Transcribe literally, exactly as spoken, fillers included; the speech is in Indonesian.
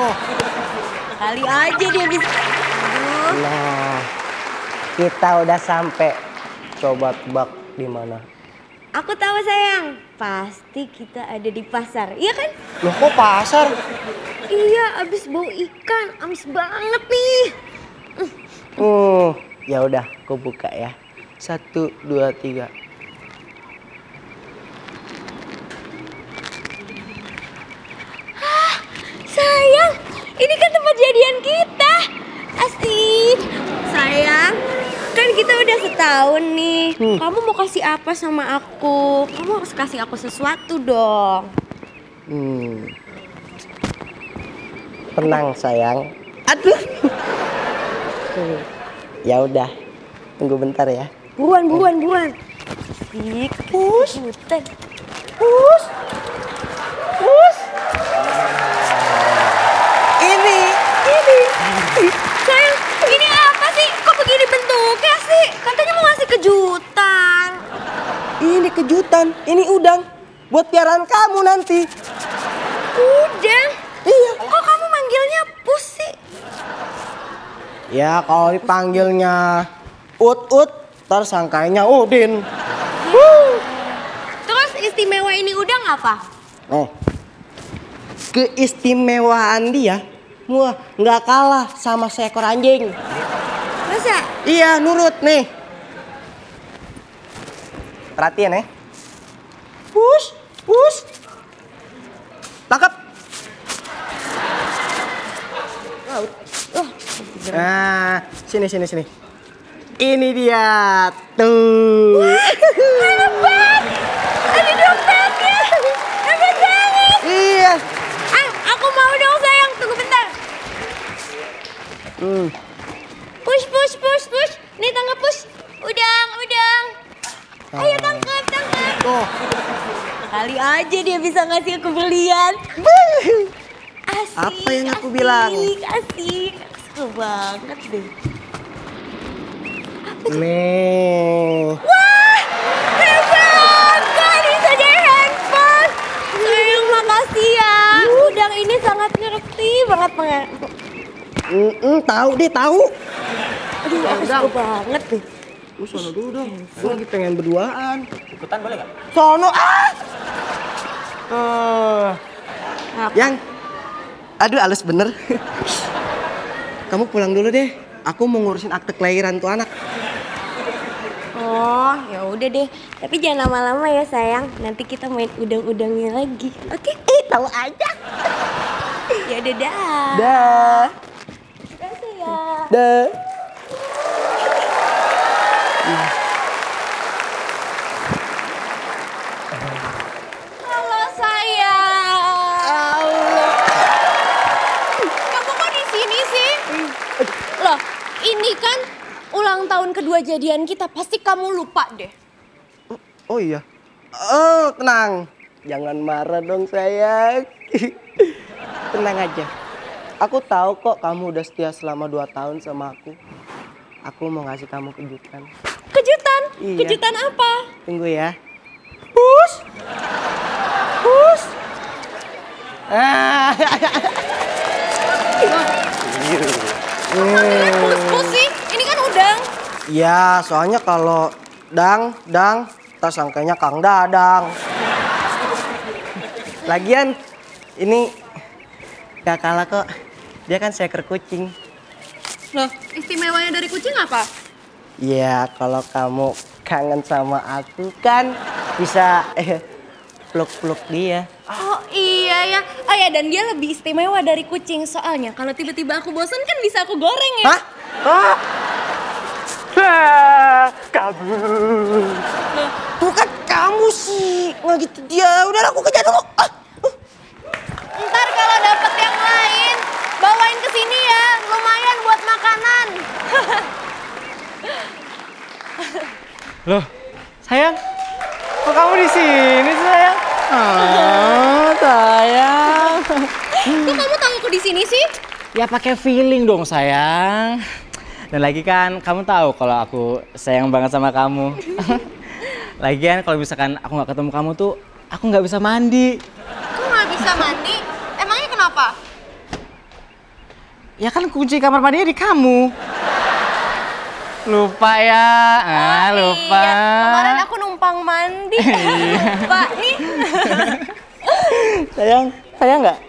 Tuh. Kali aja dia bisa. Aduh. Nah, kita udah sampai. Coba tebak di mana? Aku tahu sayang. Pasti kita ada di pasar, iya kan? Loh kok pasar? Iya, abis bau ikan, amis banget nih. Hmm, ya udah, aku buka ya. Satu, dua, tiga. Hah, sayang, ini kan tempat jadian kita. Asik. Sayang, kan kita udah setahun nih. Hmm. Kamu mau kasih apa sama aku? Kamu harus kasih aku sesuatu dong. Hmm. Tenang sayang. Aduh. Ya udah, tunggu bentar ya. Buruan, buruan, buruan. Asik. Push. Hutan. Push. Push. Ini, ini. Sayang, ini apa sih? Kok begini bentuknya sih? Katanya mau ngasih kejutan. Ini kejutan, ini udang. Buat piaraan kamu nanti. Udang? Iya. Kok kamu manggilnya Pus sih? Ya kalau dipanggilnya Ut-Ut, ntar sangkanya Udin. Terus istimewa ini udang apa? Oh, keistimewaan dia, wah nggak kalah sama seekor anjing. Masa? Iya, nurut nih. Perhatian ya. Push, push. Tangkap. Nah, sini sini sini. Ini dia tuh. Hebat! Ada dompetnya. Hebat banget. Iya. Ah, aku mau dong sayang. Tunggu bentar. Hmm. Push, push, push, push. Nih tangkap push. Udang, udang. Ayo tangkap, tangkap. Tuh. Kali aja dia bisa ngasih aku belian. Asik. Apa yang aku asik, bilang? Asik, aku suka banget deh. Nih. Wah, hebat! Kak, ini saja handphone. Sayang, makasih ya. Udang ini sangat ngerti banget pengen. Mm -mm, tahu deh, tahu. Aduh, aku suka banget deh. Lu sono dulu dong. Gue lagi pengen berduaan. Ikutan boleh nggak? Sono ah. Uh. Yang, aduh halus bener. Kamu pulang dulu deh. Aku mau ngurusin akte kelahiran tuh anak. Oh, ya udah deh. Tapi jangan lama-lama ya sayang. Nanti kita main udang-udangnya lagi. Oke? Eh, tahu aja. Ya udah dah. Dah. Dah sayang. Dah. Halo sayang. Allah. Kamu kok di sini sih? Loh, ini kan ulang tahun kedua jadian kita. Pasti kamu lupa deh. Oh iya. Oh, tenang. Jangan marah dong sayang. Tenang aja. Aku tahu kok kamu udah setia selama dua tahun sama aku. Aku mau ngasih kamu kejutan. Kejutan? Iya. Kejutan apa? Tunggu ya. Push. Push. Ah. Pus-pus sih, ini kan udang. Ya, soalnya kalau dang, dang, tak sangkanya Kang Dadang. Lagian, ini gak kalah kok. Dia kan seekor kucing. Loh, istimewanya dari kucing apa? Ya, kalau kamu kangen sama aku kan bisa eh, peluk-peluk dia. Oh iya ya. Oh ya, dan dia lebih istimewa dari kucing. Soalnya kalau tiba-tiba aku bosan kan bisa aku goreng ya. Hah? Oh. Ah, kabur. Loh, Tuh kan kamu sih nggak gitu dia. Udah aku kejar dulu. Ah. ntar kalau dapet yang lain, bawain ke sini ya. Lumayan buat makanan. Loh, sayang, kok kamu di sini sih sayang? Ah, sayang. Kok kamu tahu aku di sini sih? Ya pakai feeling dong sayang. Dan lagi kan kamu tahu kalau aku sayang banget sama kamu. Lagian kalau misalkan aku nggak ketemu kamu tuh, aku nggak bisa mandi. Kok nggak bisa mandi? Emangnya kenapa? Ya kan kunci kamar mandinya di kamu. Lupa ya, ah Oh, lupa. Iya. Kemarin aku numpang mandi. Lupa nih. Sayang, sayang nggak?